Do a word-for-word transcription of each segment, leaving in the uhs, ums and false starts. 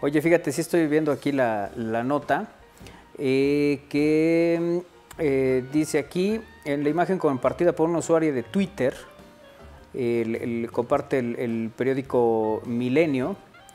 Oye, fíjate, sí estoy viendo aquí la, la nota eh, que eh, dice aquí, en la imagen compartida por una usuaria de Twitter, el, el, comparte el, el periódico Milenio,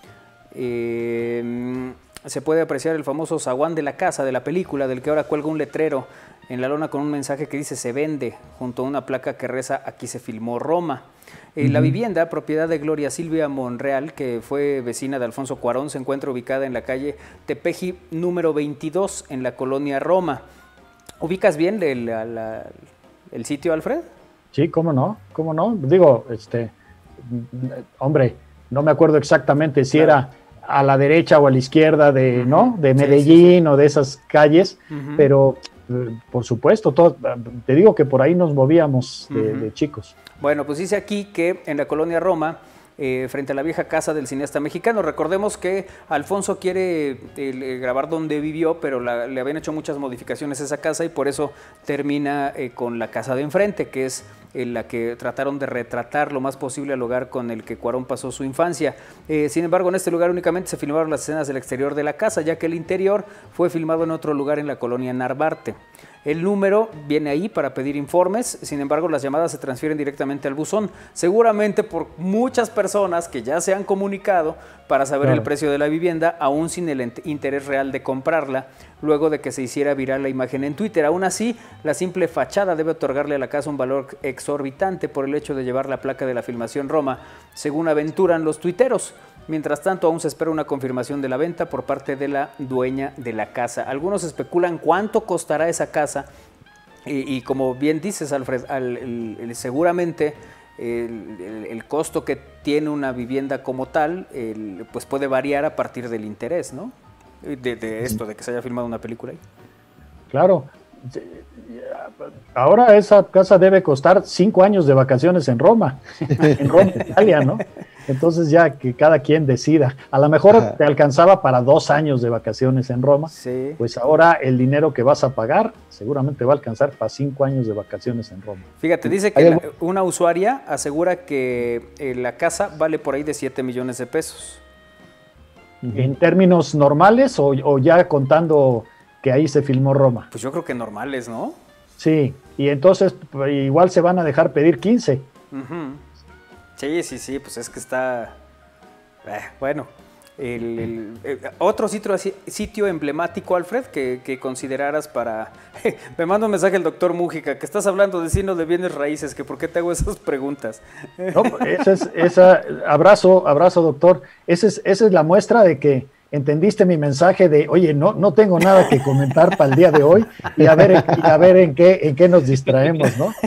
eh, se puede apreciar el famoso zaguán de la casa de la película, del que ahora cuelga un letrero en la lona con un mensaje que dice "se vende", junto a una placa que reza "aquí se filmó Roma". Eh, uh-huh. La vivienda, propiedad de Gloria Silvia Monreal, que fue vecina de Alfonso Cuarón, se encuentra ubicada en la calle Tepeji número veintidós, en la colonia Roma. ¿Ubicas bien el, la, la, el sitio, Alfred? Sí, cómo no, cómo no. Digo, este, hombre, no me acuerdo exactamente si claro. era a la derecha o a la izquierda de, uh-huh. ¿no? de Medellín, sí, sí, sí. o de esas calles, uh-huh. pero eh, por supuesto, todo, te digo que por ahí nos movíamos de, uh-huh. de chicos. Bueno, pues dice aquí que en la colonia Roma, eh, frente a la vieja casa del cineasta mexicano, recordemos que Alfonso quiere eh, grabar donde vivió, pero la, le habían hecho muchas modificaciones a esa casa y por eso termina eh, con la casa de enfrente, que es en la que trataron de retratar lo más posible al lugar con el que Cuarón pasó su infancia. Eh, sin embargo, en este lugar únicamente se filmaron las escenas del exterior de la casa, ya que el interior fue filmado en otro lugar en la colonia Narvarte. El número viene ahí para pedir informes, sin embargo las llamadas se transfieren directamente al buzón, seguramente por muchas personas que ya se han comunicado para saber claro. el precio de la vivienda, aún sin el interés real de comprarla, luego de que se hiciera viral la imagen en Twitter. Aún así, la simple fachada debe otorgarle a la casa un valor exorbitante por el hecho de llevar la placa de la filmación Roma, según aventuran los tuiteros. Mientras tanto, aún se espera una confirmación de la venta por parte de la dueña de la casa. Algunos especulan cuánto costará esa casa y, y como bien dices, Alfred, al, el, el, seguramente el, el, el costo que tiene una vivienda como tal, el, pues puede variar a partir del interés, ¿no? De, de esto, de que se haya filmado una película ahí. Claro. Ahora esa casa debe costar cinco años de vacaciones en Roma, en Roma, Italia, ¿no? Entonces ya que cada quien decida. A lo mejor Ajá. te alcanzaba para dos años de vacaciones en Roma, sí. pues ahora el dinero que vas a pagar seguramente va a alcanzar para cinco años de vacaciones en Roma. Fíjate, dice que la, una usuaria asegura que eh, la casa vale por ahí de siete millones de pesos. ¿En términos normales o, o ya contando que ahí se filmó Roma? Pues yo creo que normales, ¿no? Sí, y entonces igual se van a dejar pedir quince. Uh-huh. Sí, sí, sí, pues es que está... Eh, bueno, el, el, el, otro sitio, sitio emblemático, Alfred, que, que consideraras para... Me manda un mensaje el doctor Mújica, que estás hablando de signos de bienes raíces, que por qué te hago esas preguntas. No, esa es, esa, abrazo, abrazo, doctor. Esa es, esa es la muestra de que entendiste mi mensaje de, oye, no, no tengo nada que comentar para el día de hoy y a ver, y a ver en, qué, en qué nos distraemos, ¿no?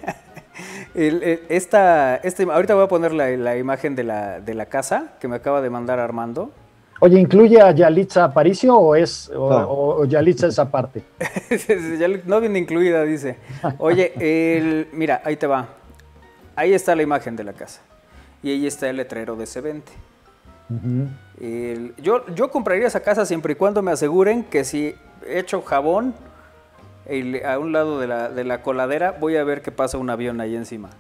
El, el, esta, este, ahorita voy a poner la, la imagen de la, de la casa que me acaba de mandar Armando. Oye, ¿incluye a Yalitza Aparicio o es o, no. o, o Yalitza es aparte? No viene incluida, dice. Oye, el, mira, ahí te va. Ahí está la imagen de la casa. Y ahí está el letrero de "se vende". Uh-huh. el, yo, yo compraría esa casa siempre y cuando me aseguren que si echo jabón el, a un lado de la, de la coladera, voy a ver que pasa un avión ahí encima.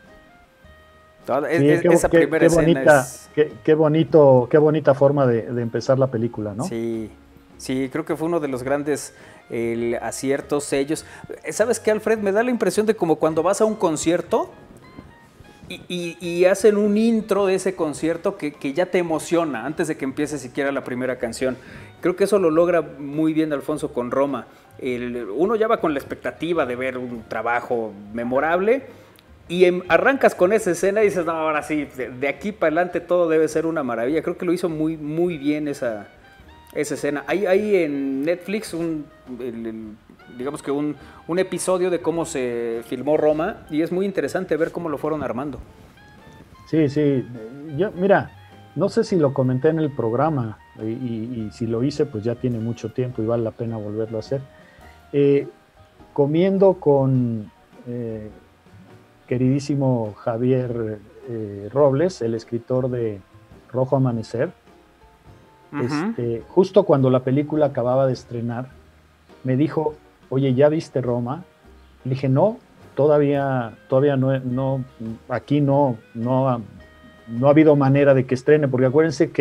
Toda, sí, es, qué, esa qué, primera qué bonita, escena es... Qué, qué, bonito, qué bonita forma de, de empezar la película, ¿no? Sí, sí, creo que fue uno de los grandes el, aciertos, sellos. ¿Sabes qué, Alfred? Me da la impresión de como cuando vas a un concierto y, y, y hacen un intro de ese concierto que, que ya te emociona antes de que empiece siquiera la primera canción. Creo que eso lo logra muy bien Alfonso con Roma. El, uno ya va con la expectativa de ver un trabajo memorable y en, arrancas con esa escena y dices, no, ahora sí, de, de aquí para adelante todo debe ser una maravilla. Creo que lo hizo muy, muy bien esa, esa escena. Hay, hay en Netflix un, el, el, digamos que un, un episodio de cómo se filmó Roma y es muy interesante ver cómo lo fueron armando. Sí, sí. Yo, mira, no sé si lo comenté en el programa y, y, y si lo hice, pues ya tiene mucho tiempo y vale la pena volverlo a hacer. Eh, comiendo con eh, queridísimo Javier eh, Robles, el escritor de Rojo Amanecer, uh-huh. este, justo cuando la película acababa de estrenar, me dijo, oye, ¿ya viste Roma? Le dije, no, todavía, todavía no, no aquí no, no, ha, no ha habido manera de que estrene, porque acuérdense que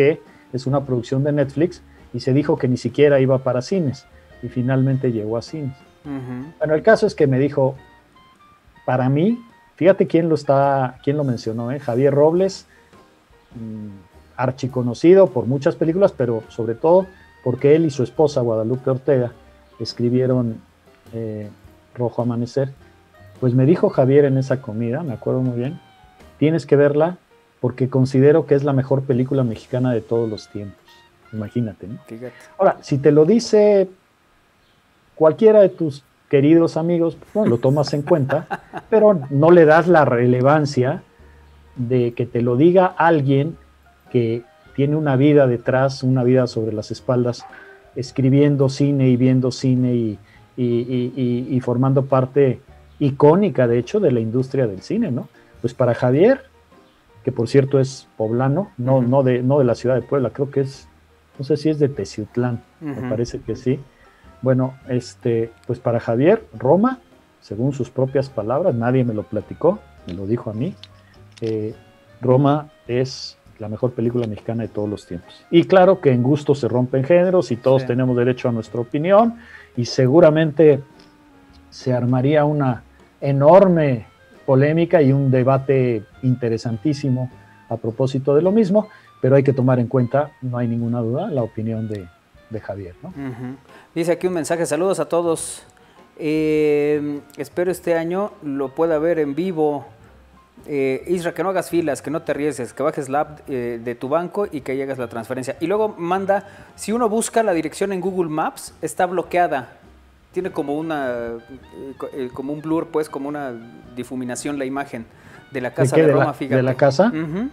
es una producción de Netflix y se dijo que ni siquiera iba para cines y finalmente llegó a cines. Uh-huh. Bueno, el caso es que me dijo, para mí, fíjate quién lo está, quién lo mencionó, ¿eh? Javier Robles, mmm, archiconocido por muchas películas, pero sobre todo porque él y su esposa Guadalupe Ortega escribieron eh, Rojo Amanecer. Pues me dijo Javier en esa comida, me acuerdo muy bien, tienes que verla porque considero que es la mejor película mexicana de todos los tiempos. Imagínate, ¿no? Fíjate. Ahora, si te lo dice cualquiera de tus queridos amigos, bueno, lo tomas en cuenta, pero no le das la relevancia de que te lo diga alguien que tiene una vida detrás, una vida sobre las espaldas, escribiendo cine y viendo cine y, y, y, y, y formando parte icónica, de hecho, de la industria del cine, ¿no? Pues para Javier, que por cierto es poblano, no, uh-huh. no, de, no de la ciudad de Puebla, creo que es, no sé si es de Teciutlán, uh-huh. me parece que sí. Bueno, este, pues para Javier, Roma, según sus propias palabras, nadie me lo platicó, me lo dijo a mí, eh, Roma es la mejor película mexicana de todos los tiempos. Y claro que en gusto se rompen géneros y todos sí. tenemos derecho a nuestra opinión y seguramente se armaría una enorme polémica y un debate interesantísimo a propósito de lo mismo, pero hay que tomar en cuenta, no hay ninguna duda, la opinión de, de Javier, ¿no? Uh-huh. Dice aquí un mensaje, saludos a todos, eh, espero este año lo pueda ver en vivo. Eh, Isra, que no hagas filas, que no te arriesgues, que bajes la app eh, de tu banco y que llegues la transferencia. Y luego manda, si uno busca la dirección en Google Maps, está bloqueada. Tiene como una, eh, como un blur, pues, como una difuminación la imagen de la casa ¿De, de, de Roma, la, fíjate. ¿De la casa? Uh-huh.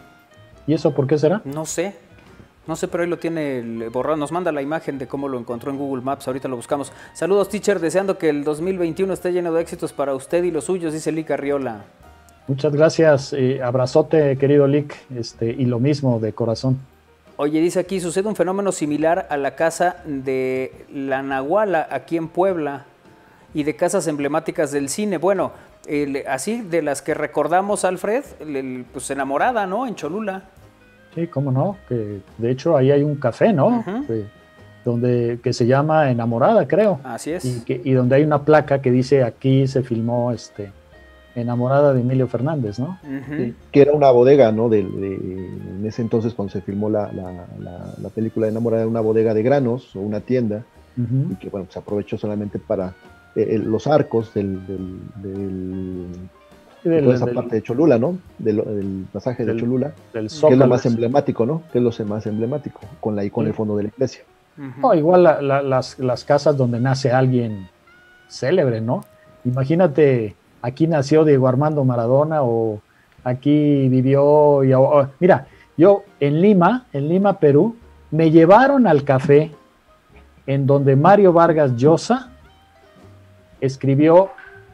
¿Y eso por qué será? No sé. No sé, pero ahí lo tiene borrado. Nos manda la imagen de cómo lo encontró en Google Maps. Ahorita lo buscamos. Saludos, teacher. Deseando que el dos mil veintiuno esté lleno de éxitos para usted y los suyos, dice Lick Arriola. Muchas gracias, eh, abrazote querido Lick, este, y lo mismo de corazón. Oye, dice aquí, sucede un fenómeno similar a la casa de la Nahuala aquí en Puebla y de casas emblemáticas del cine. Bueno, el, así de las que recordamos, Alfred, el, el, pues Enamorada, ¿no? En Cholula. Sí, cómo no, que de hecho ahí hay un café, ¿no? Uh-huh. que, donde, que se llama Enamorada, creo. Así es. Y, que, y donde hay una placa que dice aquí se filmó este... Enamorada de Emilio Fernández, ¿no? Uh-huh. Sí, que era una bodega, ¿no? De, de, en ese entonces, cuando se filmó la, la, la, la película de Enamorada, era una bodega de granos o una tienda, uh-huh. y que, bueno, se aprovechó solamente para eh, los arcos del, del, del, sí, del de toda esa del, parte de Cholula, ¿no? Del, del pasaje del, de Cholula, del que es lo más emblemático, ¿no? Que es lo más emblemático, con, la, con sí. el fondo de la iglesia. Uh-huh. Oh, igual la, la, las, las casas donde nace alguien célebre, ¿no? Imagínate... Aquí nació Diego Armando Maradona o aquí vivió... Y, oh, mira, yo en Lima, en Lima, Perú, me llevaron al café en donde Mario Vargas Llosa escribió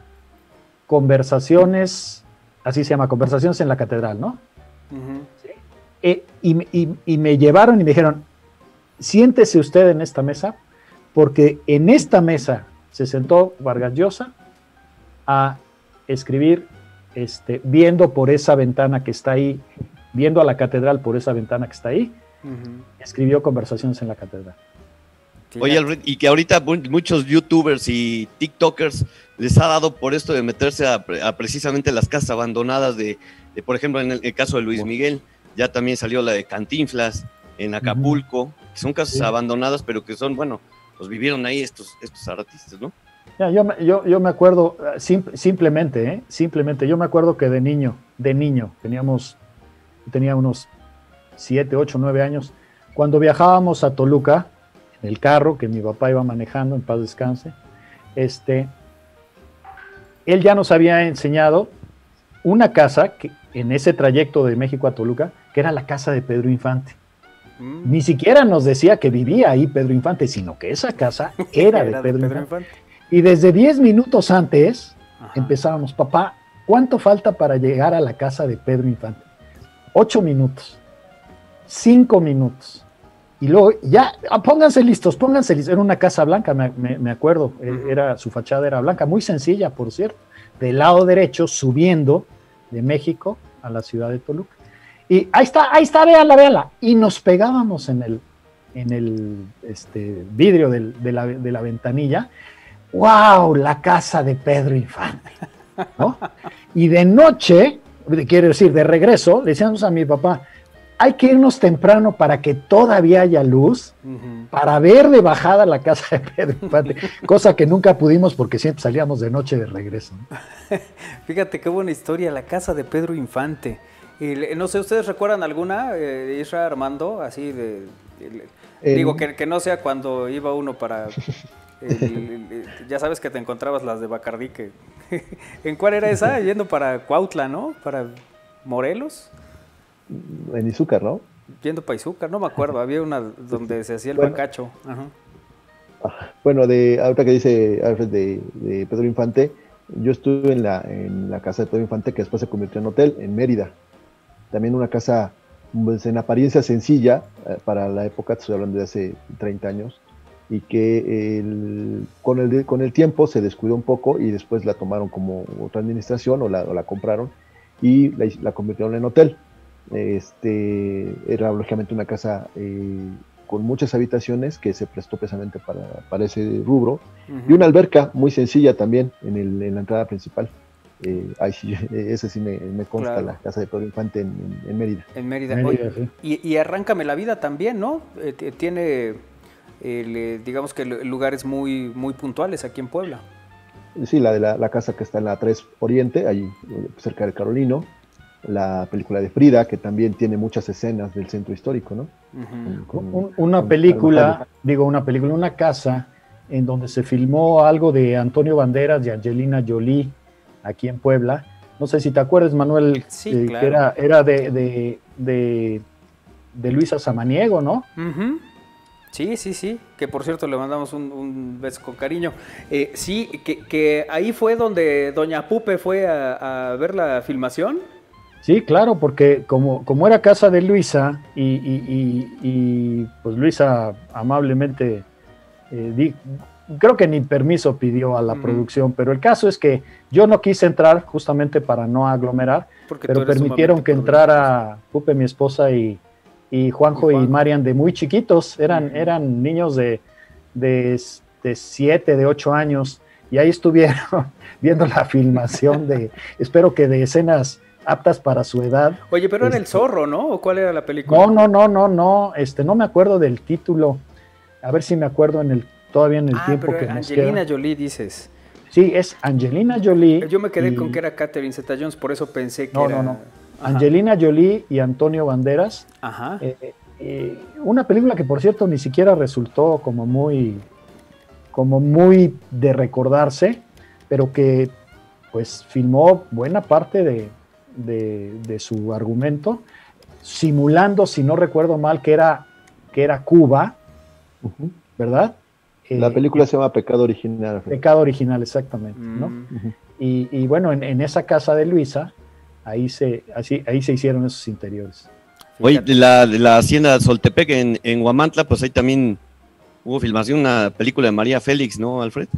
Conversaciones, así se llama, Conversaciones en la Catedral, ¿no? Uh-huh. ¿Sí? E, y, y, y me llevaron y me dijeron, siéntese usted en esta mesa, porque en esta mesa se sentó Vargas Llosa a escribir, este, viendo por esa ventana que está ahí, viendo a la catedral por esa ventana que está ahí, uh-huh. escribió Conversaciones en la Catedral. Oye, Alfred, y que ahorita muchos youtubers y tiktokers les ha dado por esto de meterse a, a precisamente las casas abandonadas de, de, por ejemplo, en el, el caso de Luis Miguel, ya también salió la de Cantinflas en Acapulco, uh-huh. que son casas sí. abandonadas, pero que son, bueno, pues vivieron ahí estos, estos artistas, ¿no? Ya, yo, yo, yo me acuerdo, sim, simplemente, ¿eh? simplemente, yo me acuerdo que de niño, de niño, teníamos, tenía unos siete, ocho, nueve años, cuando viajábamos a Toluca, en el carro que mi papá iba manejando, en paz descanse, este, él ya nos había enseñado una casa que, en ese trayecto de México a Toluca, que era la casa de Pedro Infante. Mm. Ni siquiera nos decía que vivía ahí Pedro Infante, sino que esa casa era, era de Pedro, de Pedro Infante. Infante. Y desde diez minutos antes Ajá. empezábamos, papá, ¿cuánto falta para llegar a la casa de Pedro Infante? Ocho minutos, cinco minutos. Y luego, ya, pónganse listos, pónganse listos. Era una casa blanca, me, me, me acuerdo, uh-huh. era, su fachada era blanca, muy sencilla, por cierto. Del lado derecho, subiendo de México a la ciudad de Toluca. Y ahí está, ahí está, véala, véala. Y nos pegábamos en el, en el este, vidrio del, de, la, de la ventanilla. ¡Wow! La casa de Pedro Infante, ¿no? Y de noche, quiero decir, de regreso, le decíamos a mi papá, hay que irnos temprano para que todavía haya luz, uh-huh. para ver de bajada la casa de Pedro Infante, cosa que nunca pudimos porque siempre salíamos de noche de regreso, ¿no? Fíjate qué buena historia, la casa de Pedro Infante. Y, no sé, ¿ustedes recuerdan alguna, eh, Isra, Armando, así de... de eh, digo, que, que no sea cuando iba uno para... El, el, el, ya sabes que te encontrabas las de Bacardí, que ¿en cuál era esa? Yendo para Cuautla, ¿no? Para Morelos. En Izúcar, ¿no? Yendo para Izúcar, no me acuerdo, había una donde se hacía el bueno, bacacho. Ajá. Bueno, de ahorita que dice Alfred de, de Pedro Infante, yo estuve en la, en la casa de Pedro Infante, que después se convirtió en hotel, en Mérida. También una casa pues, en apariencia sencilla, eh, para la época, estoy hablando de hace treinta años, y que el, con, el, con el tiempo se descuidó un poco y después la tomaron como otra administración o la, o la compraron y la, la convirtieron en hotel. Este, era lógicamente una casa eh, con muchas habitaciones que se prestó precisamente para, para ese rubro, uh-huh. y una alberca muy sencilla también en, el, en la entrada principal. Eh, ay, sí, ese sí me, me consta, claro. La casa de Pedro Infante en, en, en Mérida. En Mérida. Mérida Oye, sí. y, y Arráncame la vida también, ¿no? Eh, tiene, eh, digamos que lugares muy, muy puntuales aquí en Puebla. Sí, la de la, la casa que está en la tres Oriente, ahí cerca del Carolino. La película de Frida, que también tiene muchas escenas del centro histórico, ¿no? Uh-huh. con, con, una con, película, con digo una película, una casa en donde se filmó algo de Antonio Banderas y Angelina Jolie aquí en Puebla. No sé si te acuerdas, Manuel, sí, eh, claro. que era, era de, de, de, de Luisa Samaniego, ¿no? Uh-huh. Sí, sí, sí, que por cierto le mandamos un, un beso con cariño. Eh, sí, que, que ahí fue donde Doña Pupe fue a, a ver la filmación. Sí, claro, porque como, como era casa de Luisa y, y, y, y pues Luisa amablemente, eh, di, creo que ni permiso pidió a la uh-huh. producción, pero el caso es que yo no quise entrar justamente para no aglomerar, porque pero permitieron que entrara Pupe, mi esposa, y, y Juanjo y, Juan. y Marian de muy chiquitos, eran, uh-huh. eran niños de, de, de siete, de ocho años, y ahí estuvieron viendo la filmación de, espero que de escenas aptas para su edad. Oye, pero este, era El Zorro, ¿no? ¿O cuál era la película? No, no, no, no, no, este, no me acuerdo del título. A ver si me acuerdo en el, todavía en el ah, tiempo pero que nos Angelina queda. Jolie dices. Sí, es Angelina Jolie. Yo me quedé y... con que era Catherine Zeta-Jones, por eso pensé que no, era... No, no, no. Angelina Jolie y Antonio Banderas. Ajá. Eh, eh, una película que, por cierto, ni siquiera resultó como muy, como muy de recordarse, pero que, pues, filmó buena parte de De, de su argumento, simulando, si no recuerdo mal, que era, que era Cuba, uh-huh. ¿verdad? La película eh, se llama Pecado Original. Pecado Original, exactamente, mm. ¿no? Uh-huh. Y, y bueno, en, en esa casa de Luisa, ahí se, así, ahí se hicieron esos interiores. Oye, de la, de la hacienda Soltepec en, en Huamantla, pues ahí también hubo filmación, una película de María Félix, ¿no, Alfred?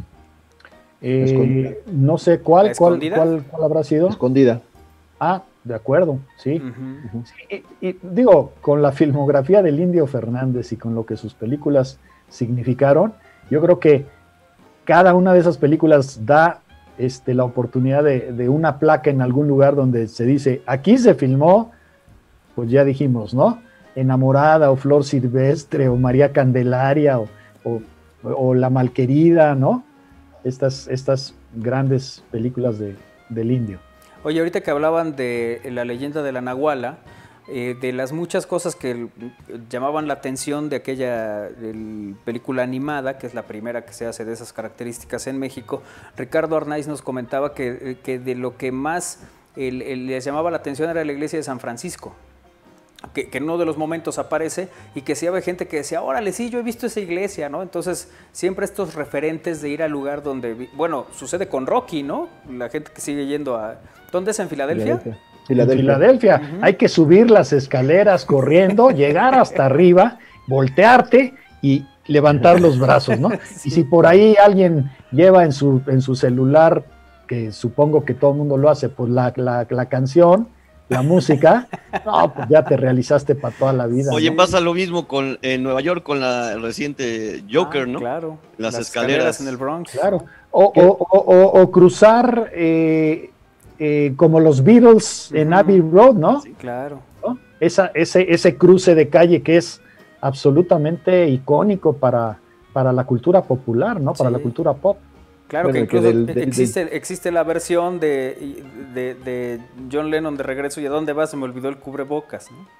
Eh, no sé cuál, cuál, cuál, cuál habrá sido. Escondida. Ah, de acuerdo, sí. Uh-huh, uh-huh. sí y, y digo, con la filmografía del Indio Fernández y con lo que sus películas significaron, yo creo que cada una de esas películas da este, la oportunidad de, de una placa en algún lugar donde se dice, aquí se filmó, pues ya dijimos, ¿no? Enamorada o Flor Silvestre o María Candelaria o, o, o La Malquerida, ¿no? Estas, estas grandes películas de, del Indio. Oye, ahorita que hablaban de la leyenda de la Nahuala, eh, de las muchas cosas que llamaban la atención de aquella el, película animada, que es la primera que se hace de esas características en México, Ricardo Arnaiz nos comentaba que, que de lo que más el, el, les llamaba la atención era la iglesia de San Francisco, que, que en uno de los momentos aparece y que sí había gente que decía, órale, sí, yo he visto esa iglesia, ¿no? Entonces, siempre estos referentes de ir al lugar donde, bueno, sucede con Rocky, ¿no? La gente que sigue yendo a... ¿Dónde es? ¿En Filadelfia? Filadelfia. Filadelfia. En Filadelfia. Uh-huh. Hay que subir las escaleras corriendo, llegar hasta arriba, voltearte y levantar los brazos, ¿no? Sí. Y si por ahí alguien lleva en su, en su celular, que supongo que todo el mundo lo hace, pues la, la, la canción, la música, no, pues ya te realizaste para toda la vida. Oye, ¿no? pasa lo mismo con en Nueva York con la reciente Joker, ah, ¿no? Claro. Las, Las escaleras. escaleras en el Bronx. Claro. O, o, o, o, o cruzar eh, eh, como los Beatles en Ujú. Abbey Road, ¿no? Sí, claro. ¿No? Esa, ese, ese cruce de calle que es absolutamente icónico para, para la cultura popular, ¿no? Para Sí. la cultura pop. Claro, Bueno, que que incluso del- del- existe, existe la versión de, de, de John Lennon de Regreso y ¿a dónde vas? Se me olvidó el cubrebocas, ¿no?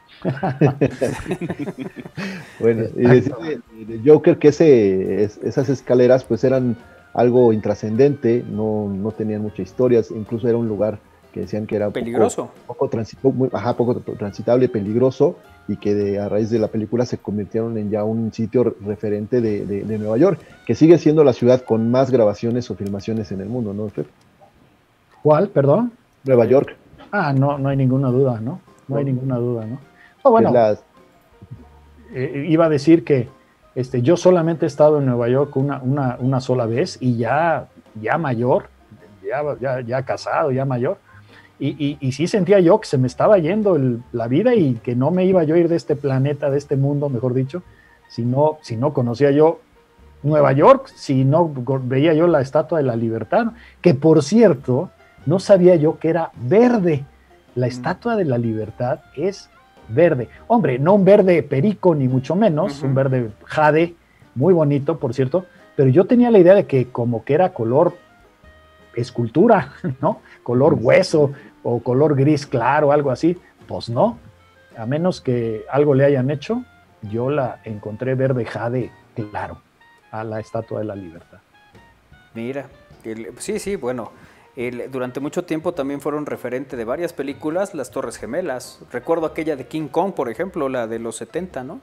Bueno, y decía de, de Joker que ese, es- esas escaleras pues eran algo intrascendente, no, no tenían muchas historias, incluso era un lugar que decían que era poco- Peligroso. poco, transi- muy- ajá, poco transitable, peligroso, y que de- a raíz de la película se convirtieron en ya un sitio re- referente de, de- de Nueva York, que sigue siendo la ciudad con más grabaciones o filmaciones en el mundo, ¿no, Fer? ¿Cuál? Perdón. Nueva York. Ah, no, no hay ninguna duda, ¿no? No hay No. ninguna duda, ¿no? Ah, que bueno, es la- eh, iba a decir que este, yo solamente he estado en Nueva York una, una, una sola vez y ya, ya mayor, ya, ya, ya casado, ya mayor, y, y, y sí sentía yo que se me estaba yendo el- la vida y que no me iba yo a ir de este planeta, de este mundo, mejor dicho, si no, si no conocía yo Nueva York, si no veía yo la Estatua de la Libertad, que por cierto, no sabía yo que era verde. La Estatua de la Libertad es verde. Hombre, no un verde perico, ni mucho menos, Ujú. un verde jade, muy bonito, por cierto, pero yo tenía la idea de que como que era color escultura, ¿no? Color hueso o color gris claro, algo así. Pues no, a menos que algo le hayan hecho, yo la encontré verde jade claro a la Estatua de la Libertad. Mira, el- sí, sí, bueno, el- durante mucho tiempo también fueron referente de varias películas las Torres Gemelas. Recuerdo aquella de King Kong, por ejemplo, la de los setenta, ¿no?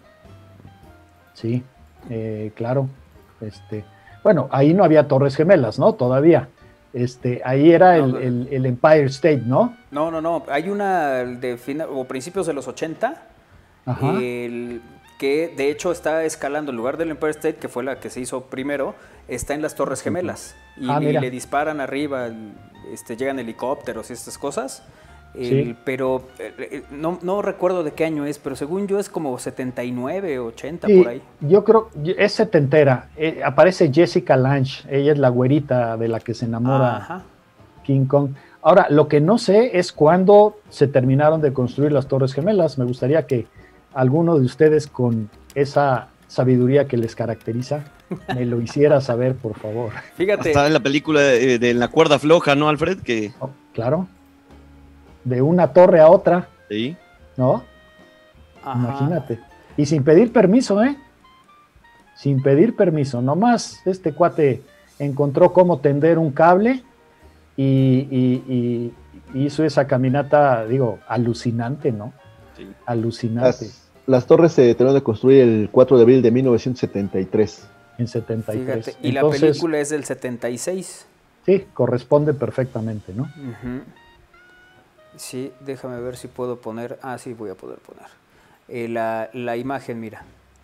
Sí, eh, claro. Este, bueno, ahí no había Torres Gemelas, ¿no? Todavía. Este, ahí era el, No, el- el Empire State, ¿no? No, no, no, hay una de fina- o principios de los ochenta, Ajá. el, que de hecho está escalando en lugar del Empire State, que fue la que se hizo primero, está en las Torres Gemelas. Y, Ah, y mira. le disparan arriba, este, llegan helicópteros y estas cosas. El- Sí. Pero eh, eh, no, no recuerdo de qué año es, pero según yo es como setenta y nueve, ochenta, Sí, por ahí. yo creo, es setentera. Eh, aparece Jessica Lange, ella es la güerita de la que se enamora Ajá. King Kong. Ahora, lo que no sé es cuándo se terminaron de construir las Torres Gemelas. Me gustaría que alguno de ustedes con esa sabiduría que les caracteriza me lo hiciera saber, por favor. Fíjate, Está en la película de, de La cuerda floja, ¿no, Alfred? Que Oh, claro. De una torre a otra, sí. ¿no? ajá. Imagínate. Y sin pedir permiso, ¿eh? Sin pedir permiso. Nomás este cuate encontró cómo tender un cable y, y- y hizo esa caminata, digo, alucinante, ¿no? Sí. Alucinante. las, las torres se terminaron de construir el cuatro de abril de mil novecientos setenta y tres. En setenta y tres. Fíjate, y la Entonces, película es del setenta y seis. sí, corresponde perfectamente, ¿no? Ujú. Sí, déjame ver si puedo poner. Ah, sí, voy a poder poner. Eh, la, la imagen, mira.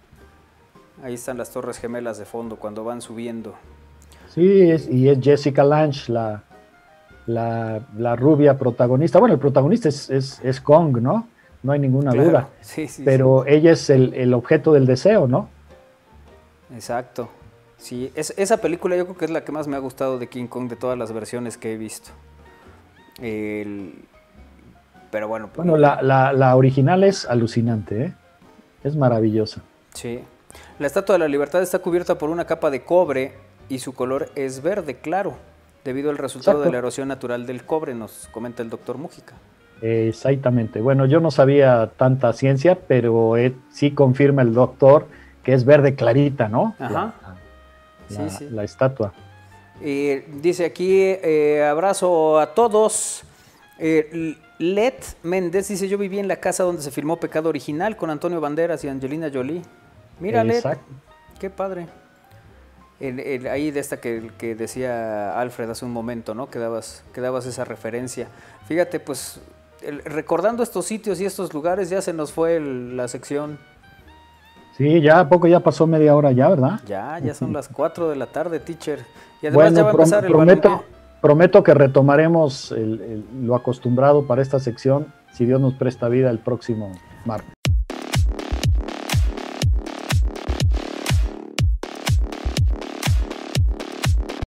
Ahí están las Torres Gemelas de fondo cuando van subiendo. Sí, es- y es Jessica Lange, la, la, la rubia protagonista. Bueno, el protagonista es, es, es Kong, ¿no? No hay ninguna Claro, duda. Sí, sí, Pero ella es el, el objeto del deseo, ¿no? sí. Exacto. Sí, es, esa película yo creo que es la que más me ha gustado de King Kong de todas las versiones que he visto. El- Pero bueno, pues, Bueno, la, la, la original es alucinante, ¿eh? Es maravillosa. sí. La Estatua de la Libertad está cubierta por una capa de cobre y su color es verde claro, debido al resultado Exacto. de la erosión natural del cobre, nos comenta el doctor Mújica. Eh, exactamente. Bueno, yo no sabía tanta ciencia, pero eh, sí confirma el doctor que es verde clarita, ¿no? Ajá. La, Sí, la- sí. la estatua. Eh, dice aquí, eh, abrazo a todos. Eh, Let Méndez dice, yo viví en la casa donde se filmó Pecado Original con Antonio Banderas y Angelina Jolie. Mira, Let, Exacto. qué padre. El- el- ahí de esta que, que decía Alfred hace un momento, ¿no? Que dabas, que dabas esa referencia. Fíjate, pues, el- recordando estos sitios y estos lugares, ya se nos fue el- la sección. Sí, ya a poco ya pasó media hora ya, ¿verdad? Ya, ya son las cuatro de la tarde, teacher. Y además Bueno, ya va a prom- empezar el prometo, balompié. prometo que retomaremos el- el- lo acostumbrado para esta sección si Dios nos presta vida, el próximo martes.